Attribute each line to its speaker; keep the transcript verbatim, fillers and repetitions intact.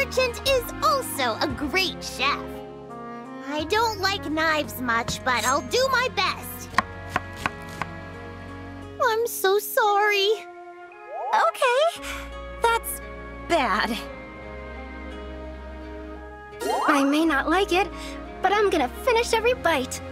Speaker 1: merchant is also a great chef. I don't like knives much, but I'll do my best. I'm so sorry.
Speaker 2: Okay, that's bad. I may not like it, but I'm gonna finish every bite.